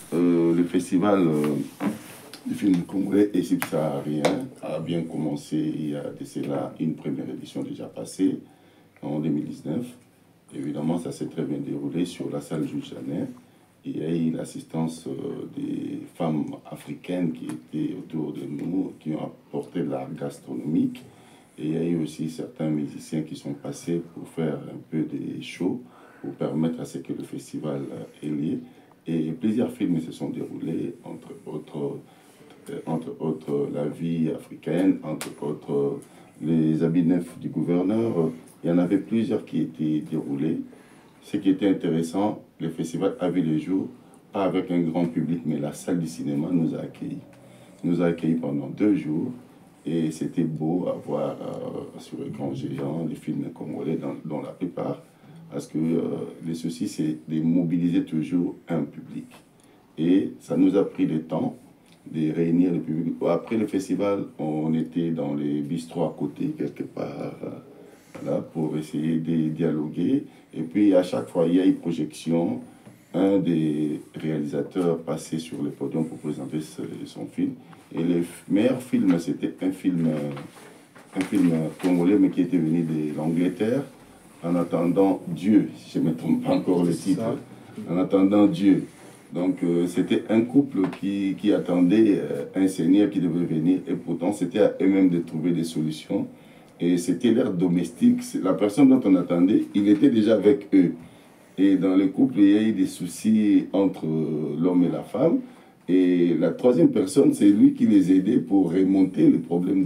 Le festival du film congolais et subsaharien a bien commencé il y a de cela une première édition déjà passée en 2019. Évidemment, ça s'est très bien déroulé sur la salle Jules Janet. Il y a eu l'assistance des femmes africaines qui étaient autour de nous, qui ont apporté de l'art gastronomique. Et il y a eu aussi certains musiciens qui sont passés pour faire un peu des shows, pour permettre à ce que le festival ait lieu. Et plusieurs films se sont déroulés, entre autres La vie africaine, entre autres Les habits neufs du gouverneur. Il y en avait plusieurs qui étaient déroulés. Ce qui était intéressant, le festival a vu le jour, pas avec un grand public, mais la salle du cinéma nous a accueillis. Nous a accueillis pendant 2 jours et c'était beau à voir sur écran géant les films congolais dans la plupart, parce que le souci c'est de mobiliser toujours un public. Et ça nous a pris le temps de réunir le public. Après le festival, on était dans les bistrots à côté, quelque part, là, pour essayer de dialoguer. Et puis à chaque fois, il y a une projection. Un des réalisateurs passait sur le podium pour présenter son film. Et le meilleur film, c'était un film congolais, mais qui était venu de l'Angleterre, En attendant Dieu, si je ne me trompe pas encore le titre. En attendant Dieu. Donc c'était un couple qui attendait un Seigneur qui devait venir, et pourtant c'était à eux-mêmes de trouver des solutions. Et c'était leur domestique, la personne dont on attendait, il était déjà avec eux. Et dans le couple, il y a eu des soucis entre l'homme et la femme. Et la troisième personne, c'est lui qui les aidait pour remonter le problème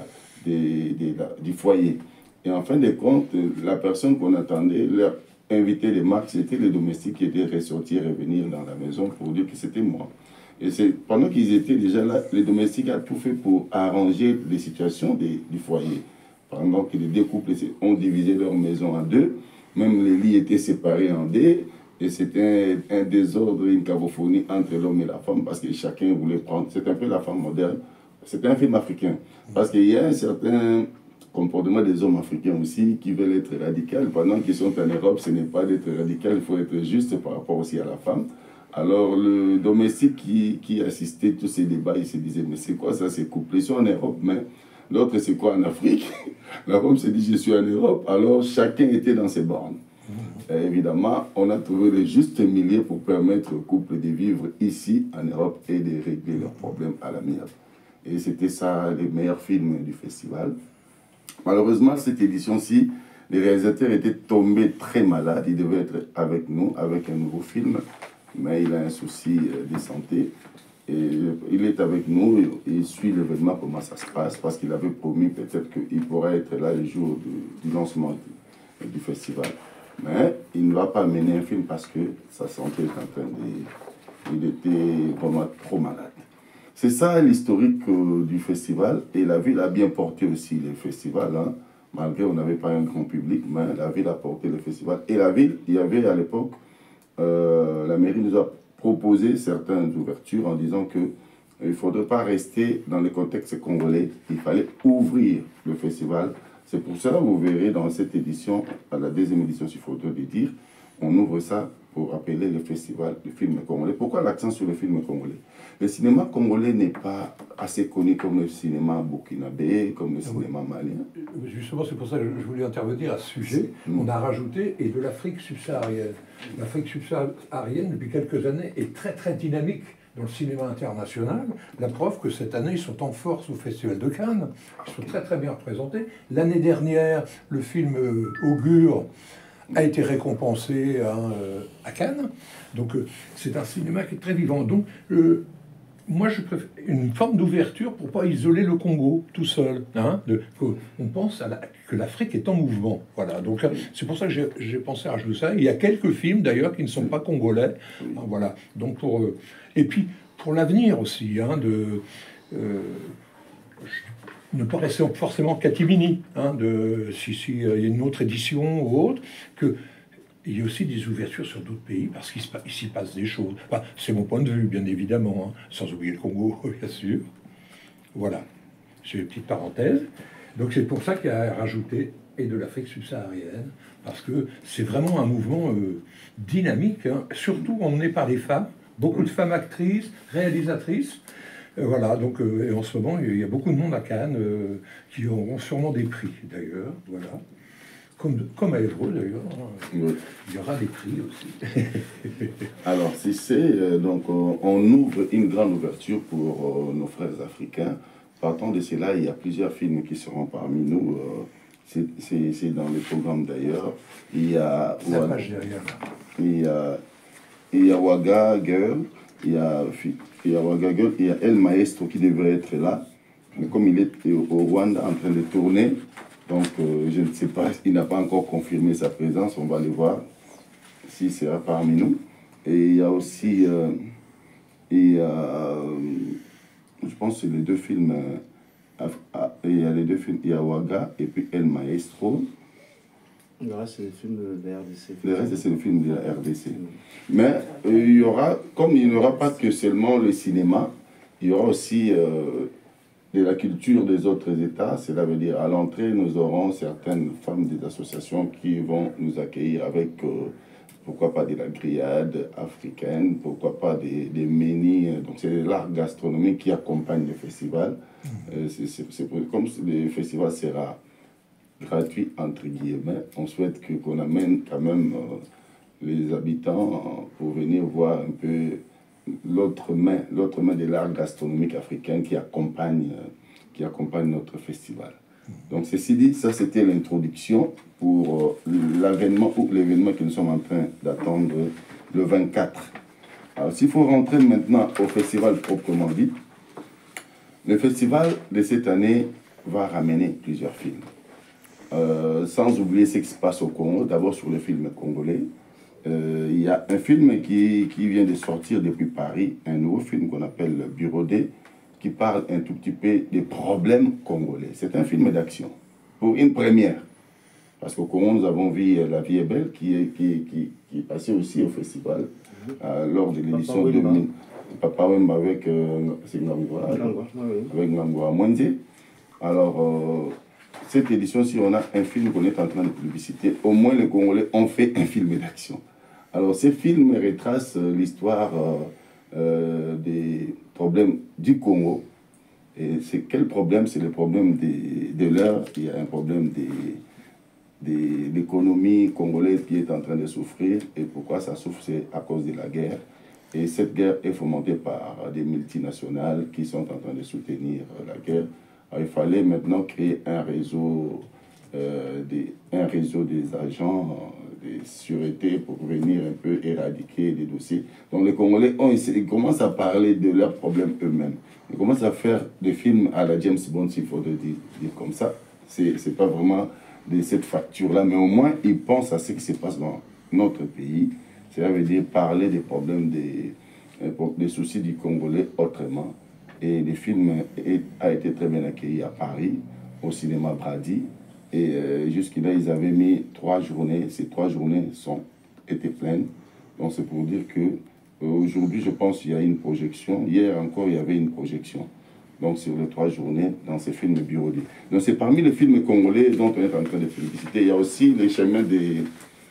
du foyer. Et en fin de compte, la personne qu'on attendait, leur invité de marque, c'était le domestique qui était ressorti et revenir dans la maison pour dire que c'était moi. Et c'est pendant qu'ils étaient déjà là, le domestique a tout fait pour arranger les situations du foyer. Pendant que les deux couples ont divisé leur maison en deux, même les lits étaient séparés en deux, et c'était un désordre, une cacophonie entre l'homme et la femme, parce que chacun voulait prendre. C'est un peu la femme moderne. C'est un film africain. Parce qu'il y a un certain comportement des hommes africains aussi qui veulent être radicaux. Pendant qu'ils sont en Europe, ce n'est pas d'être radical, il faut être juste par rapport aussi à la femme. Alors le domestique qui assistait à tous ces débats, il se disait, mais c'est quoi ça, ces couples? Ils sont en Europe, mais l'autre c'est quoi en Afrique? La femme se dit, je suis en Europe. Alors chacun était dans ses bornes. Et évidemment, on a trouvé le juste milieu pour permettre aux couples de vivre ici en Europe et de régler leurs problèmes à l'amiable. Et c'était ça les meilleurs films du festival. Malheureusement, cette édition-ci, les réalisateurs étaient tombés très malades. Ils devaient être avec nous, avec un nouveau film, mais il a un souci de santé. Et il est avec nous, et il suit l'événement, comment ça se passe, parce qu'il avait promis peut-être qu'il pourrait être là le jour du lancement du festival. Mais il ne va pas mener un film parce que sa santé est en train de... Il était vraiment trop malade. C'est ça l'historique du festival, et la ville a bien porté aussi le festival, hein. Malgré on n'avait pas un grand public, mais la ville a porté le festival. Et la ville, il y avait à l'époque, la mairie nous a proposé certaines ouvertures en disant que il ne faudrait pas rester dans le contexte congolais, il fallait ouvrir le festival. C'est pour cela que vous verrez dans cette édition, à la deuxième édition, s'il faut le dire, on ouvre ça pour appeler le festival du film congolais. Pourquoi l'accent sur le film congolais? Le cinéma congolais n'est pas assez connu comme le cinéma burkinabé, comme le cinéma malien. Justement, c'est pour ça que je voulais intervenir à ce sujet. On a rajouté, et de l'Afrique subsaharienne. L'Afrique subsaharienne, depuis quelques années, est très très dynamique dans le cinéma international. La preuve que cette année, ils sont en force au Festival de Cannes. Ils sont très très bien représentés. L'année dernière, le film Augure a été récompensé à Cannes. Donc c'est un cinéma qui est très vivant. Donc moi, je préfère une forme d'ouverture pour ne pas isoler le Congo tout seul. Hein, on pense que l'Afrique est en mouvement. Voilà. Donc c'est pour ça que j'ai pensé à rajouter ça. Il y a quelques films d'ailleurs qui ne sont pas congolais. Hein, voilà. Donc et puis pour l'avenir aussi, hein, ne pas rester forcément catimini. Hein, si il y a une autre édition ou autre, que il y a aussi des ouvertures sur d'autres pays parce qu'il s'y passe des choses. Enfin, c'est mon point de vue, bien évidemment, hein, sans oublier le Congo, bien sûr. Voilà, c'est une petite parenthèse. Donc c'est pour ça qu'il a rajouté et de l'Afrique subsaharienne, parce que c'est vraiment un mouvement dynamique, hein, surtout emmené par les femmes. beaucoup de femmes actrices, réalisatrices. Voilà, donc et en ce moment, il y a beaucoup de monde à Cannes qui auront sûrement des prix, d'ailleurs. Voilà. Comme à Évreux, d'ailleurs. Oui. Il y aura des prix aussi. Alors, si c'est, donc, on ouvre une grande ouverture pour nos frères africains. Partant de cela, il y a plusieurs films qui seront parmi nous. C'est dans le programme d'ailleurs. Il y a... La page derrière. Il y a Ouaga Girl, il y a Ouaga Girl, il y a El Maestro qui devrait être là. Mais comme il est au Rwanda en train de tourner, donc je ne sais pas, il n'a pas encore confirmé sa présence, on va le voir s'il sera parmi nous. Et il y a aussi, je pense que c'est les deux films, il y a les deux films, il y a Ouaga et puis El Maestro. Le reste, c'est les films de la RDC. Le reste, c'est le film de la RDC. Mais il y aura, comme il n'y aura pas que seulement le cinéma, il y aura aussi de la culture des autres États. Cela veut dire, à l'entrée, nous aurons certaines femmes des associations qui vont nous accueillir avec, pourquoi pas de la grillade africaine, pourquoi pas des menus. Donc, c'est l'art gastronomique qui accompagne le festival. Comme le festival sera gratuit entre guillemets, on souhaite qu'on amène quand même les habitants pour venir voir un peu l'autre main de l'art gastronomique africain qui accompagne notre festival. Donc ceci dit, ça c'était l'introduction pour l'événement que nous sommes en train d'attendre le 24. Alors s'il faut rentrer maintenant au festival proprement dit, le festival de cette année va ramener plusieurs films. Sans oublier ce qui se passe au Congo, d'abord sur les films congolais. Il y a un film qui vient de sortir depuis Paris, un nouveau film qu'on appelle Bureau D, qui parle un tout petit peu des problèmes congolais. C'est un film d'action, pour une première. Parce qu'au Congo, nous avons vu La vie est belle, qui est passé aussi au festival, lors de l'édition 2000. Papa Wemba avec Ngangwa Mwende. Alors, cette édition-ci, on a un film qu'on est en train de publiciter. Au moins, les Congolais ont fait un film d'action. Alors, ces films retracent l'histoire des problèmes du Congo. Et c'est quel problème? C'est le problème de l'heure. Il y a un problème de l'économie congolaise qui est en train de souffrir. Et pourquoi ça souffre? C'est à cause de la guerre. Et cette guerre est fomentée par des multinationales qui sont en train de soutenir la guerre. Alors, il fallait maintenant créer un réseau des agents de sûreté pour venir un peu éradiquer des dossiers. Donc les Congolais ils commencent à parler de leurs problèmes eux-mêmes. Ils commencent à faire des films à la James Bond, s'il faut le dire comme ça. C'est pas vraiment de cette facture-là, mais au moins ils pensent à ce qui se passe dans notre pays. Cela veut dire parler des problèmes, des soucis du Congolais autrement. Et le film a été très bien accueilli à Paris, au cinéma Brady. Et jusque-là, ils avaient mis 3 journées. Ces 3 journées étaient pleines. Donc c'est pour dire que aujourd'hui, je pense qu'il y a une projection. Hier encore, il y avait une projection. Donc sur les 3 journées, dans ces films Bureau D. Donc c'est parmi les films congolais dont on est en train de féliciter. Il y a aussi les chemins de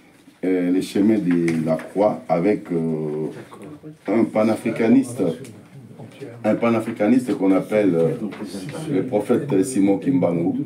la Croix avec un panafricaniste qu'on appelle le prophète Simon Kimbangu.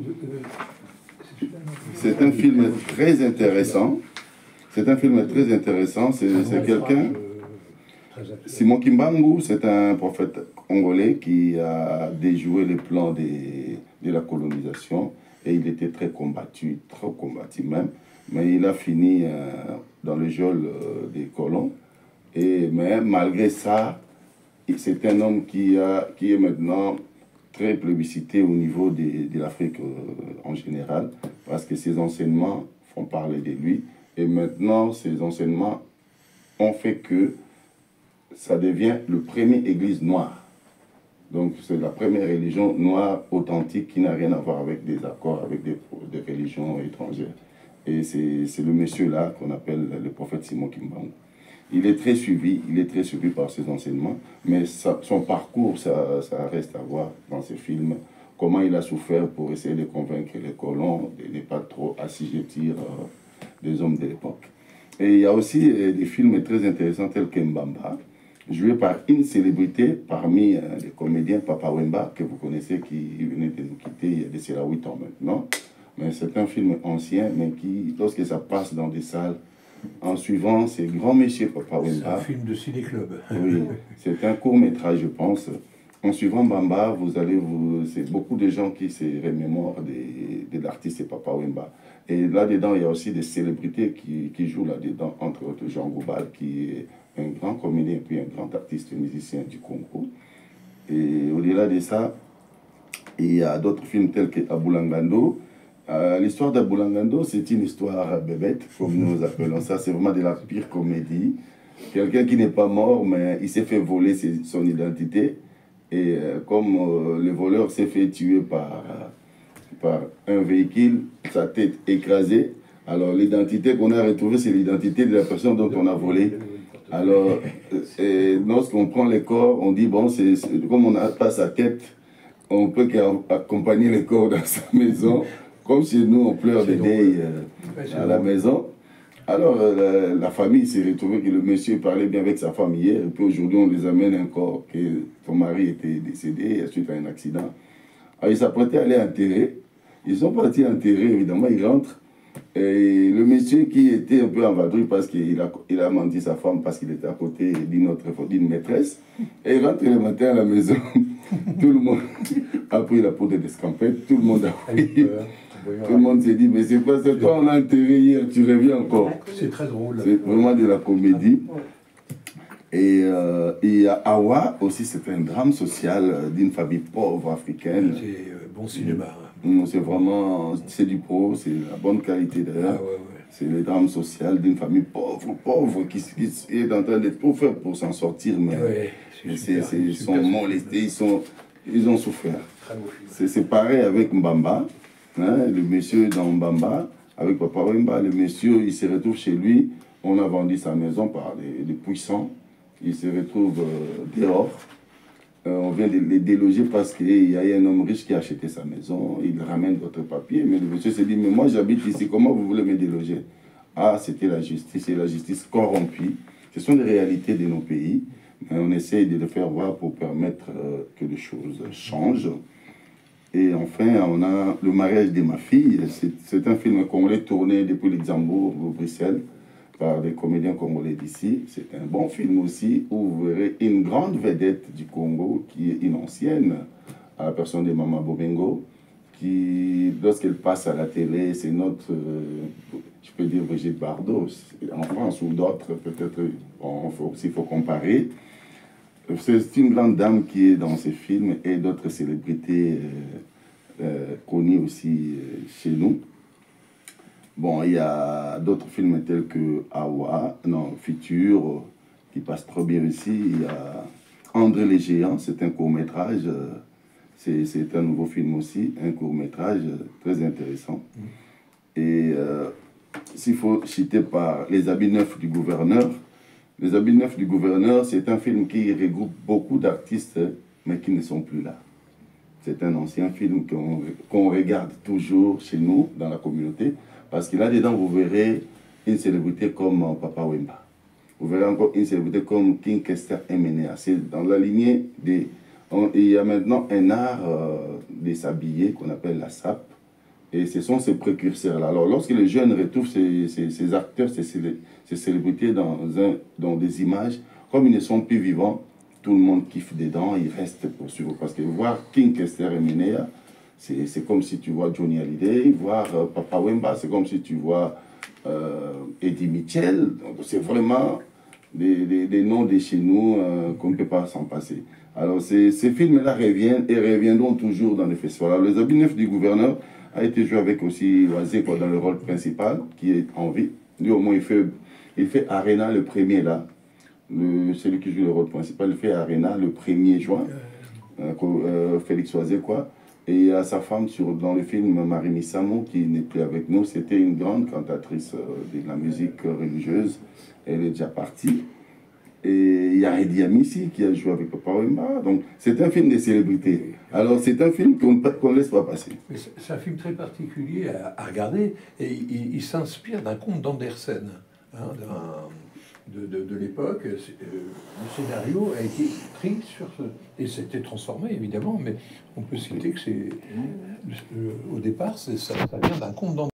C'est un film très intéressant. C'est quelqu'un... Simon Kimbangu, c'est un prophète congolais qui a déjoué les plans de la colonisation. Et il était très combattu même. Mais il a fini dans le geôle des colons. Mais malgré ça, c'est un homme qui est maintenant très plébiscité au niveau de l'Afrique en général, parce que ses enseignements font parler de lui. Et maintenant, ces enseignements ont fait que ça devient le premier église noire. Donc, c'est la première religion noire authentique qui n'a rien à voir avec des accords avec des religions étrangères. Et c'est le monsieur-là qu'on appelle le prophète Simon Kimbangu. Il est très suivi par ses enseignements, mais son parcours, ça reste à voir dans ses films. Comment il a souffert pour essayer de convaincre les colons de ne pas trop assujettir des hommes de l'époque. Et il y a aussi des films très intéressants tels qu'Mbamba, joué par une célébrité parmi les comédiens, Papa Wemba, que vous connaissez, qui venait de nous quitter il y a de cela 8 ans maintenant. Mais c'est un film ancien, mais qui, lorsque ça passe dans des salles, en suivant ces grands messieurs, Papa Wemba. C'est un film de ciné-club. Oui, c'est un court-métrage, je pense. En suivant Bamba, c'est beaucoup de gens qui se remémorent de l'artiste Papa Wemba. Et là-dedans, il y a aussi des célébrités qui jouent là-dedans, entre autres Jean Goubal, qui est un grand comédien, puis un grand artiste musicien du Congo. Et au-delà de ça, il y a d'autres films tels que Abulangando. L'histoire d'Abulangando, c'est une histoire bébête, comme nous appelons ça. C'est vraiment de la pire comédie. Quelqu'un qui n'est pas mort, mais il s'est fait voler son identité. Et comme le voleur s'est fait tuer par un véhicule, sa tête écrasée, alors l'identité qu'on a retrouvée, c'est l'identité de la personne dont on a volé. Alors, lorsqu'on prend les corps, on dit, bon, comme on n'a pas sa tête, on peut accompagner les corps dans sa maison. Comme chez nous, on pleure des deuils à la maison. Alors, la famille s'est retrouvée que le monsieur parlait bien avec sa femme hier, et puis aujourd'hui, on les amène un corps, que son mari était décédé suite à un accident. Alors, ils s'apprêtaient à aller enterrer. Ils sont partis enterrer, évidemment, ils rentrent. Et le monsieur qui était un peu en vadrouille parce qu'il a menti sa femme parce qu'il était à côté d'une maîtresse. Et il rentre le matin à la maison. Tout le monde a pris la poudre d'escampette, tout le monde a pris. Tout le monde s'est dit, mais c'est quoi, c'est toi, on a enterré hier, tu reviens encore. C'est très drôle. C'est vraiment de la comédie. Et il y a Awa aussi, c'est un drame social d'une famille pauvre africaine. C'est bon cinéma. C'est vraiment, c'est du pro, c'est la bonne qualité d'ailleurs. Ah ouais. C'est le drame social d'une famille pauvre qui est en train de tout faire pour s'en sortir, mais ils sont molestés, ils ont souffert. C'est pareil avec Mbamba. Hein, le monsieur dans Mbamba, avec Papa Wemba, le monsieur, il se retrouve chez lui, on a vendu sa maison par des puissants, il se retrouve dehors, on vient de les déloger parce qu'il y a un homme riche qui a acheté sa maison, il ramène votre papier, mais le monsieur se dit, mais moi j'habite ici, comment vous voulez me déloger? Ah, c'était la justice, et la justice corrompue. Ce sont des réalités de nos pays, mais on essaye de les faire voir pour permettre que les choses changent. Et enfin, on a Le mariage de ma fille. C'est un film congolais tourné depuis Luxembourg, Bruxelles, par des comédiens congolais d'ici. C'est un bon film aussi, où vous verrez une grande vedette du Congo, qui est une ancienne, à la personne de Mama Bobengo, qui, lorsqu'elle passe à la télé, c'est notre, je peux dire Brigitte Bardot, en France ou d'autres, peut-être, s'il faut comparer. C'est une grande dame qui est dans ces films et d'autres célébrités connues aussi chez nous. Bon, il y a d'autres films tels que Awa, Futur, qui passe trop bien ici. Il y a André les Géants, c'est un court-métrage. C'est un nouveau film aussi, un court-métrage très intéressant. Et s'il faut citer par Les habits neufs du gouverneur, Les habits neufs du gouverneur, c'est un film qui regroupe beaucoup d'artistes, mais qui ne sont plus là. C'est un ancien film qu'on regarde toujours chez nous, dans la communauté, parce que là-dedans, vous verrez une célébrité comme Papa Wemba. Vous verrez encore une célébrité comme King Kester Emenea. C'est dans la lignée des... Il y a maintenant un art de s'habiller qu'on appelle la sape. Et ce sont ces précurseurs-là. Alors, lorsque les jeunes retrouvent ces acteurs, ces célébrités dans des images, comme ils ne sont plus vivants, tout le monde kiffe dedans, ils restent pour suivre. Parce que voir King Kester Emenea, c'est comme si tu vois Johnny Hallyday, voir Papa Wemba, c'est comme si tu vois Eddie Mitchell. C'est vraiment des noms de chez nous qu'on ne peut pas s'en passer. Alors, ces films-là reviennent et reviendront toujours dans les festivals. Alors, Les habits neufs du gouverneur a été joué avec aussi Oisé dans le rôle principal, qui est en vie. Lui, au moins, il fait Arena le premier là. Celui qui joue le rôle principal, il fait Arena le 1er juin. Félix Oisé, quoi. Et il y a sa femme dans le film, Marie Missamo, qui n'est plus avec nous. C'était une grande cantatrice de la musique religieuse. Elle est déjà partie. Et il y a Eddie Amissi qui a joué avec Papa Wemba. Donc, c'est un film de célébrité. Alors, c'est un film qu'on ne laisse pas passer. C'est un film très particulier à regarder. Et il s'inspire d'un conte d'Andersen. Hein, de l'époque. Le scénario a été écrit sur ce... Et c'était transformé, évidemment, mais on peut citer que c'est... au départ, ça vient d'un conte